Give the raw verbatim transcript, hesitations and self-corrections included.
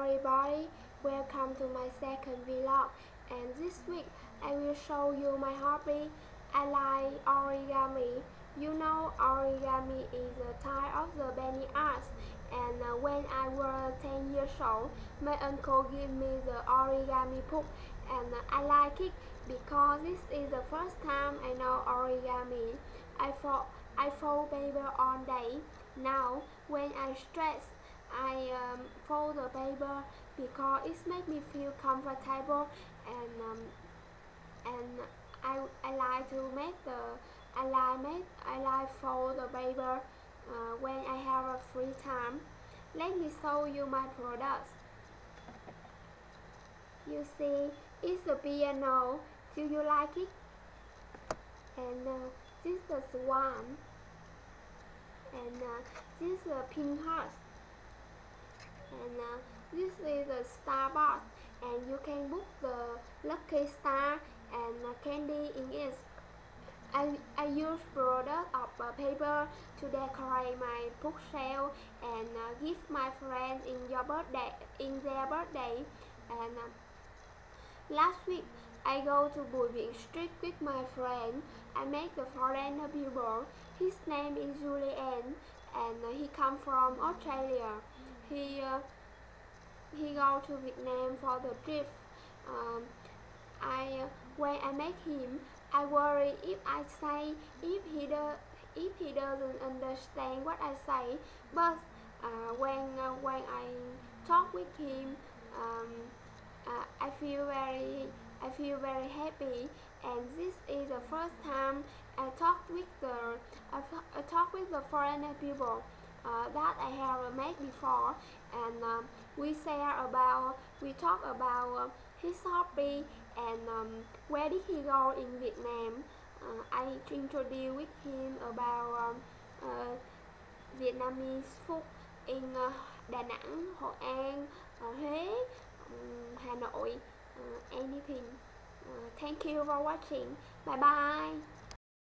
everybody, welcome to my second vlog, and this week I will show you my hobby. I like origami. You know, origami is a type of the bending arts, and uh, when I was ten years old, my uncle gave me the origami book, and uh, I like it because this is the first time I know origami. I fold, I fold paper all day. Now, when I stress, I um, fold the paper because it makes me feel comfortable, and um, and I, I like to make the I like make I like fold the paper uh, when I have a free time. Let me show you my products. You see, it's a piano. Do you like it? And uh, this is the swan. And uh, this is a pink heart. And uh, this is a star box, and you can put the lucky star and uh, candy in it. I, I use product of uh, paper to decorate my bookshelf and uh, give my friends in your birthday in their birthday. And uh, last week I go to Bùi Viện Street with my friend. I met the foreigner people. His name is Julian, and uh, he come from Australia. He uh, he go to Vietnam for the trip. Um, I uh, when I met him, I worry if I say if he do, if he doesn't understand what I say. But uh, when uh, when I talk with him, um, uh, I feel very I feel very happy. And this is the first time I talk with the I, I talk with the foreigner people uh, that I have met before, and uh, we share about we talk about uh, his hobby and um, where did he go in Vietnam. Uh, I introduced with him about um, uh, Vietnamese food in uh, Đà Nẵng, Hội An, uh, Huế, um, Hà Nội, uh, anything. Uh, thank you for watching. Bye bye.